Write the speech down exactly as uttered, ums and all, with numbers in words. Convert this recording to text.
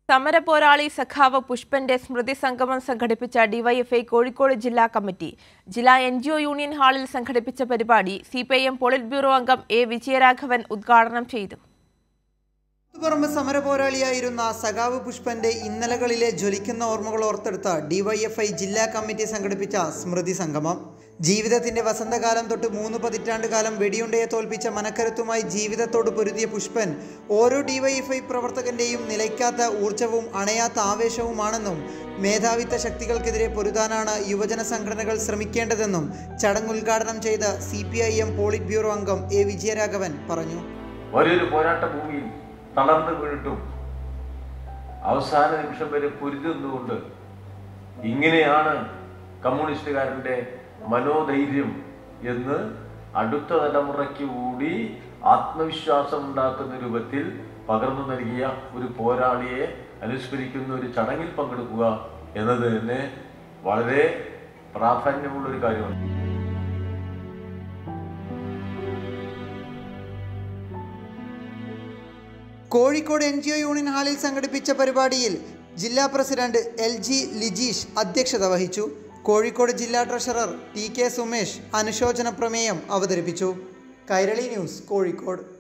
സമരപോരാളി സഖാവ് പുഷ്പന്റെ സ്മൃതി സംഗമം സംഘടിപ്പിച്ച ഡിവൈഎഫ്ഐ കോഴിക്കോട് ജില്ലാ കമ്മിറ്റി ജില്ലാ എൻ ജി ഒ യൂണിയൻ ഹാളിൽ സംഘടിപ്പിച്ച പരിപാടി C P I M polit bureau അംഗം എ വിജയരാഘവൻ ഉദ്ഘാടനം ചെയ്തു. പുറമെ സമരപോരാളിയായിരുന്ന സഖാവ് പുഷ്പന്റെ ഇന്നലകളിലെ ജ്വലിക്കുന്ന ഓർമ്മകൾ ഓർത്തെടുത്ത ഡിവൈഎഫ്ഐ ജില്ലാ കമ്മിറ്റി സംഘടിപ്പിച്ച സ്മൃതി സംഗമം. ജീവിതത്തിന്റെ വസന്തകാലം തൊട്ട് മൂന്ന് പതിറ്റാണ്ട് കാലം വെടിയുണ്ടയെ തോൽപ്പിച്ച മനക്കരുത്തുമായി ജീവിതത്തോട് പൊരുതിയ പുഷ്പൻ ഓരോ ഡിവൈഎഫ്ഐ പ്രവർത്തകന്റെയും നിലയ്ക്കാത്ത ഊർജ്ജവും അണയാത്ത ആവേശവുമാണെന്നും മേധാവിത്വ ശക്തികൾക്കെതിരെ പൊരുതാനാണ് യുവജന സംഘടനകൾ ശ്രമിക്കേണ്ടതെന്നും ചടങ്ങ് ഉദ്ഘാടനം ചെയ്ത C P I M polit bureau അംഗം എ വിജയരാഘവൻ പറഞ്ഞു. വലിയൊരു പോരാട്ട ഭൂമിയിൽ തളർന്നു വീണിട്ടും അവസാന നിമിഷം വരെ പൊരുതുന്നുകൊണ്ട് ഇങ്ങനെയാണ് കമ്മ്യൂണിസ്റ്റുകാരൻ്റെ മനോധൈര്യം എന്ന് അടുത്ത തലമുറയ്ക്ക് കൂടി ആത്മവിശ്വാസം ഉണ്ടാക്കുന്ന രൂപത്തിൽ പകർന്നു നൽകിയ ഒരു പോരാളിയെ അനുസ്മരിക്കുന്ന ഒരു ചടങ്ങിൽ പങ്കെടുക്കുക എന്നത് തന്നെ വളരെ പ്രാധാന്യമുള്ളൊരു കാര്യമാണ്. Kozhikode N G O union ഹാളിൽ സംഘടിപ്പിച്ച പരിപാടിയിൽ ജില്ലാ പ്രസിഡന്റ് എൽ ജി ലിജീഷ് അധ്യക്ഷത വഹിച്ചു. കോഴിക്കോട് ജില്ലാ ട്രഷറർ ടി കെ സുമേഷ് അനുശോചന പ്രമേയം അവതരിപ്പിച്ചു. കൈരളി ന്യൂസ്, കോഴിക്കോട്.